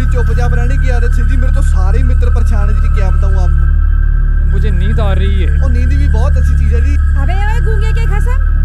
चुपचाप रहने की आदत थी जी। मेरे तो सारे ही मित्र परेशान है जी, क्या बताऊँ आपको। मुझे नींद आ रही है। और नींद भी बहुत अच्छी चीज है जी। अबे ओए गूंगे के खसम,